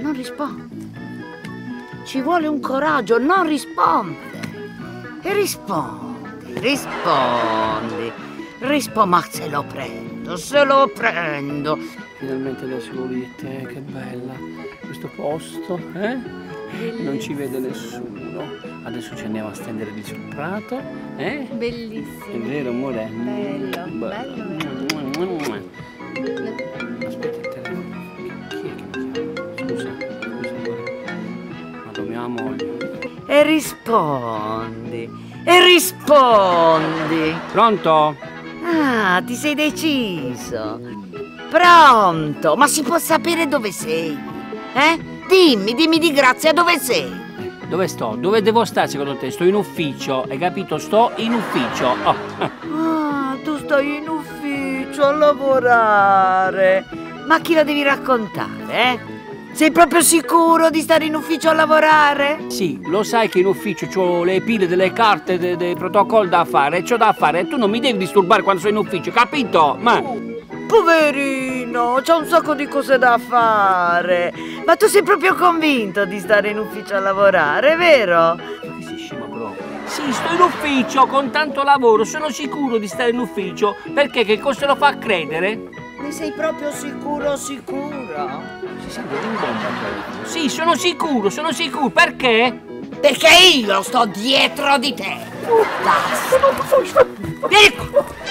non risponde. Ci vuole un coraggio, non risponde. E rispondi, ma se lo prendo. Finalmente le solite, che bella. Questo posto, eh? Non ci vede nessuno. Adesso ci andiamo a stendere lì sul prato, eh? Bellissimo. È vero, amore? Bello, bello, bello. Aspetta il telefono. Chi è che mi chiama? Scusa, amore. Ma mia moglie. E rispondi. Pronto? Ah, ti sei deciso. Pronto, ma si può sapere dove sei? Dimmi di grazia dove sei. Dove sto? Dove devo stare secondo te? Sto in ufficio, hai capito? Sto in ufficio. Oh. Ah, tu stai in ufficio a lavorare. Ma chi la devi raccontare, Sei proprio sicuro di stare in ufficio a lavorare? Sì, lo sai che in ufficio ho le pile delle carte dei protocolli da fare, c'ho da fare e tu non mi devi disturbare quando sono in ufficio, capito? Ma... Poverino, c'ha un sacco di cose da fare. Ma tu sei proprio convinto di stare in ufficio a lavorare, vero? Ma che sei scema proprio? Sì, sto in ufficio con tanto lavoro, sono sicuro di stare in ufficio, perché che cosa lo fa credere? Ne sei proprio sicuro? Si sente un bomba. Sì, sono sicuro, perché? Perché io sto dietro di te. Basta. Vieni qua.